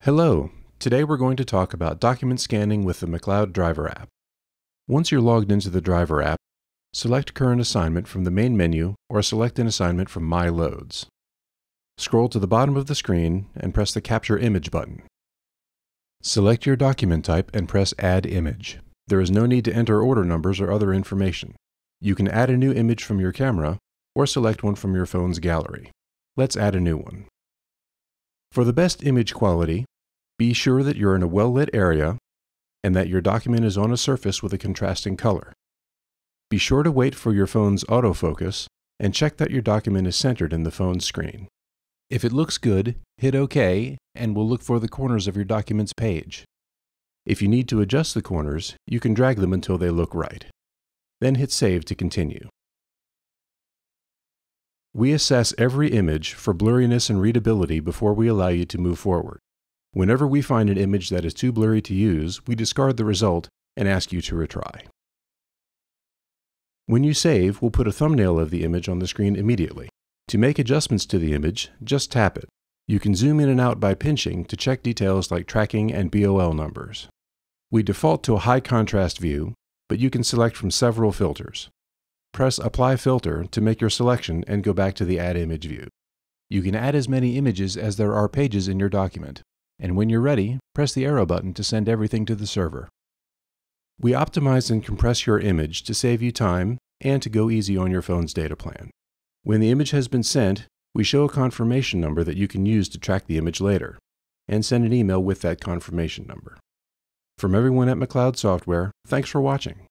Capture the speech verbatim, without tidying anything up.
Hello, today we're going to talk about document scanning with the McLeod Driver App. Once you're logged into the Driver app, select Current Assignment from the main menu or select an assignment from My Loads. Scroll to the bottom of the screen and press the Capture Image button. Select your document type and press Add Image. There is no need to enter order numbers or other information. You can add a new image from your camera or select one from your phone's gallery. Let's add a new one. For the best image quality, be sure that you're in a well-lit area and that your document is on a surface with a contrasting color. Be sure to wait for your phone's autofocus and check that your document is centered in the phone's screen. If it looks good, hit OK and we'll look for the corners of your document's page. If you need to adjust the corners, you can drag them until they look right. Then hit Save to continue. We assess every image for blurriness and readability before we allow you to move forward. Whenever we find an image that is too blurry to use, we discard the result and ask you to retry. When you save, we'll put a thumbnail of the image on the screen immediately. To make adjustments to the image, just tap it. You can zoom in and out by pinching to check details like tracking and B O L numbers. We default to a high contrast view, but you can select from several filters. Press Apply Filter to make your selection and go back to the Add Image view. You can add as many images as there are pages in your document, and when you're ready, press the arrow button to send everything to the server. We optimize and compress your image to save you time and to go easy on your phone's data plan. When the image has been sent, we show a confirmation number that you can use to track the image later, and send an email with that confirmation number. From everyone at McLeod Software, thanks for watching.